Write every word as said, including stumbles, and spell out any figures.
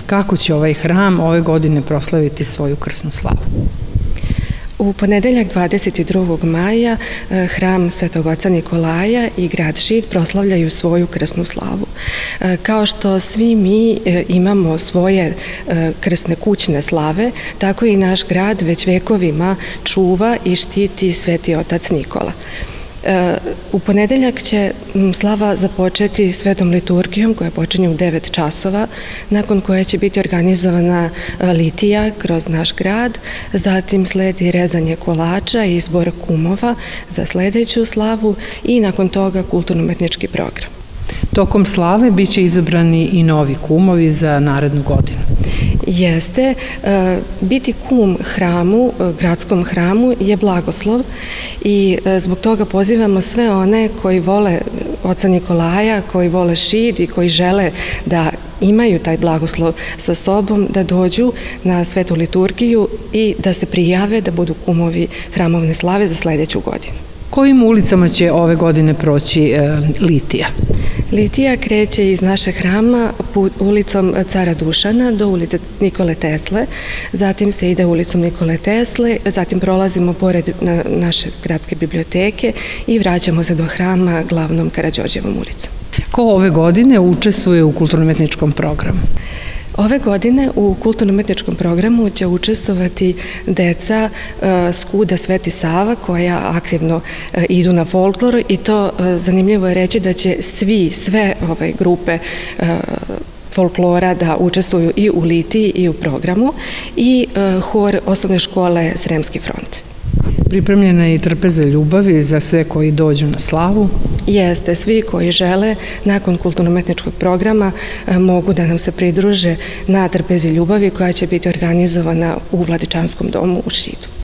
Kako će ovaj hram ove godine proslaviti svoju krsnu slavu? U ponedeljak dvadeset drugog maja hram Svetog oca Nikolaja i grad Šid proslavljaju svoju krsnu slavu. Kao što svi mi imamo svoje krsne kućne slave, tako i naš grad već vekovima čuva i štiti Sveti otac Nikola. U ponedeljak će slava započeti svetom liturgijom koja počinje u devet časova, nakon koje će biti organizovana litija kroz naš grad, zatim sledi rezanje kolača i izbor kumova za sledeću slavu i nakon toga kulturno-umetnički program. Tokom slave biće izabrani i novi kumovi za narednu godinu. Jeste, biti kum hramu, gradskom hramu je blagoslov i zbog toga pozivamo sve one koji vole oca Nikolaja, koji vole Šid i koji žele da imaju taj blagoslov sa sobom, da dođu na svetu liturgiju i da se prijave da budu kumovi hramovne slave za sledeću godinu. Kojim ulicama će ove godine proći litija? Litija kreće iz našeg hrama ulicom Cara Dušana do ulice Nikole Tesle, zatim se ide ulicom Nikole Tesle, zatim prolazimo pored naše gradske biblioteke i vraćamo se do hrama glavnom Karađorđevom ulicom. Ko ove godine učestvuje u kulturno-umetničkom programu? Ove godine u kulturno-umetničkom programu će učestvovati deca Skuda Sveti Sava koja aktivno idu na folklor i to zanimljivo je reći da će svi, sve ove grupe folklora da učestvuju i u litiji i u programu i hor osnovne škole Sremski front. Pripremljena je i trpeza ljubavi za sve koji dođu na slavu. Jeste, svi koji žele nakon kulturno-umetničkog programa mogu da nam se pridruže na trpezi ljubavi koja će biti organizovana u Vladičanskom domu u Šidu.